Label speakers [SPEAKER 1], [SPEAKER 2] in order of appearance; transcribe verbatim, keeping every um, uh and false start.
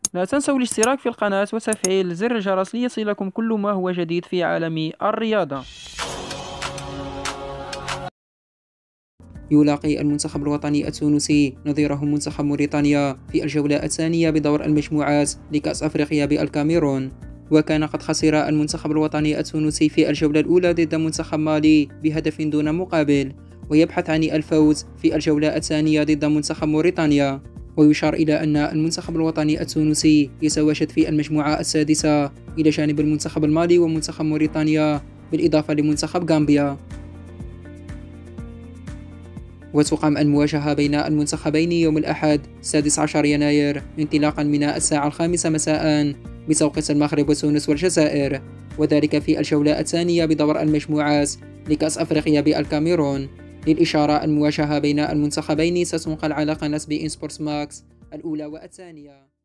[SPEAKER 1] لا تنسوا الاشتراك في القناة وتفعيل زر الجرس ليصلكم كل ما هو جديد في عالم الرياضة. يلاقي المنتخب الوطني التونسي نظيره منتخب موريتانيا في الجولة الثانية بدور المجموعات لكأس أفريقيا بالكاميرون. وكان قد خسر المنتخب الوطني التونسي في الجولة الأولى ضد منتخب مالي بهدف دون مقابل، ويبحث عن الفوز في الجولة الثانية ضد منتخب موريتانيا. ويشار إلى أن المنتخب الوطني التونسي يتواجد في المجموعة السادسة إلى جانب المنتخب المالي ومنتخب موريتانيا بالإضافة لمنتخب غامبيا. وتقام المواجهة بين المنتخبين يوم الأحد السادس عشر يناير انطلاقا من الساعة الخامسة مساء بتوقيت المغرب وتونس والجزائر، وذلك في الجولة الثانية بدور المجموعات لكأس أفريقيا بالكاميرون. للإشارة، المواجهة بين المنتخبين ستنقل على قناة بي إن سبورتس ماكس الأولى والثانية.